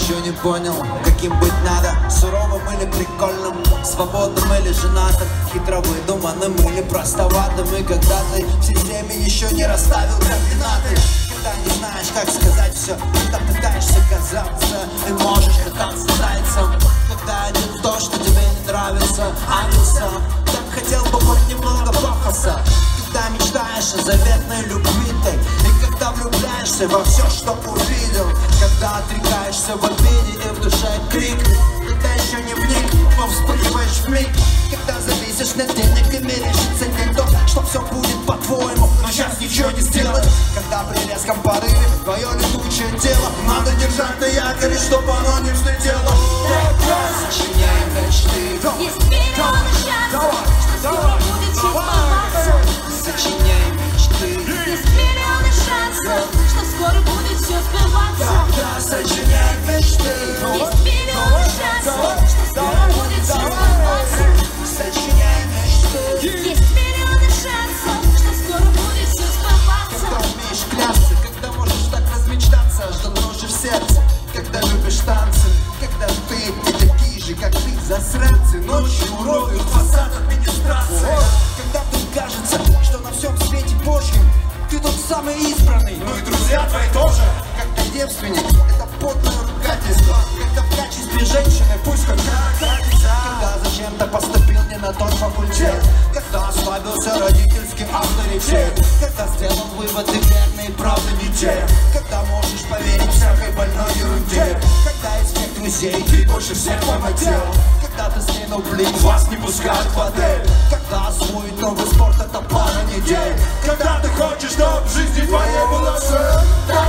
еще не понял, каким быть надо, суровым или прикольным, свободным или женатым, хитро выдуманным или простоватым. И когда ты в системе еще не расставил координаты, когда не знаешь, как сказать все, когда пытаешься казаться и можешь пытаться зайцем, когда один то, что тебе не нравится, ангел сам, так хотел бы хоть немного пафоса, когда мечтаешь о заветной любви ты, и когда влюбляешься во все, что увидел, когда отрекаешься в обиде и в душе крик, когда еще не вник, но вспыхиваешь вмиг, когда зависишь на денег и мерещится не то, что все будет по-твоему, но сейчас ничего не сделать, когда при резком порыве твое летучее тело надо держать на якоре, чтобы оно не взлетело. Сочиняй мечты, есть миллионы шансов, что скоро будет все сбываться. сочиняй мечты, Есть миллионы шансов, что скоро будет все сбываться. да, сочиняй мечты, Есть миллионы шансов, что скоро будет все сбываться. сочиняй мечты. Есть миллионы шансов, что скоро будет все сбываться. Когда умеешь клясться, когда можешь так размечтаться, аж до дрожи в сердце, когда любишь танцы, когда ты и такие же, как ты, засранцы, ночью уродуют фасад администрации. Когда вдруг кажется, что на всем свете Божьем ты тот самый избранный, ну и друзья твои тоже. Когда девственник, это подлое ругательство, когда в качестве женщины пусть как красавица, когда зачем-то поступил не на тот факультет, когда ослабился родительский авторитет, когда сделал выводы верные, правда не те, когда можешь поверить всякой больной ерунде, когда из всех друзей ты больше всех помогал, когда ты сменил блин, вас не пускают в отель, когда освоить новый спорт это пара недель, когда ты хочешь, чтобы в жизни твоей была цель.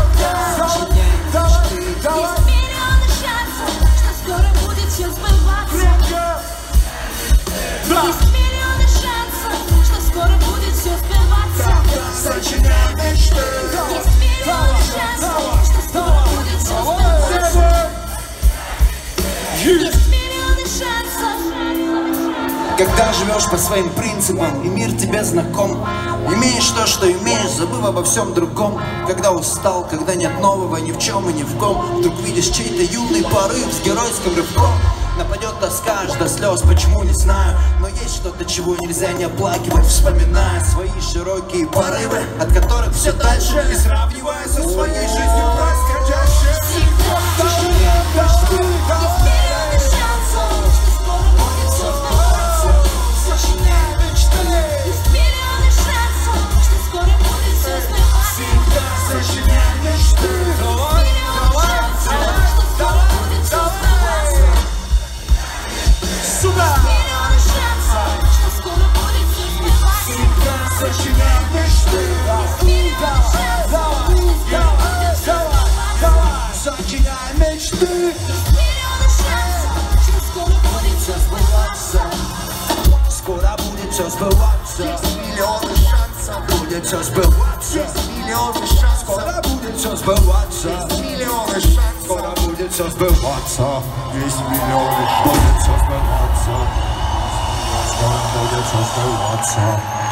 Есть миллионы шансов, что скоро будет все сбываться. Есть миллионы шансов, что скоро будет все сбываться. Сочиняй мечты. Есть миллионы шансов, что скоро будет все сбываться. Есть миллионы шансов. Когда живешь по своим принципам, и мир тебе знаком, имеешь то, что имеешь, забыв обо всем другом. Когда устал, когда нет нового ни в чем и ни в ком, вдруг видишь чей-то юный порыв с геройским рывком. Нападет тоска аж до слез, почему не знаю, но есть что-то, чего нельзя не оплакивать, вспоминая свои широкие порывы, от которых все дальше, и сравнивая со своей жизнью происходящее. Есть миллионы шансов, что скоро будет все сбываться. Сочиняй мечты. Есть миллионы шансов, что скоро будет все сбываться. Сочиняй мечты. Миллионы шансов, что скоро будет все сбываться. Миллионы шансов, что скоро будет все сбываться. Сочиняй мечты. Миллионы шансов, что скоро будет все сбываться. Сочиняй мечты. Миллионы шансов, что скоро будет все сбываться. Скоро будет все сбываться. Миллионы шансов, Будет все сбываться. миллионы шансов, Скоро будет все сбываться. миллионы шансов. Скоро будет все сбываться. Есть миллионы шансов. Будет все сбываться. Скоро будет все сбываться.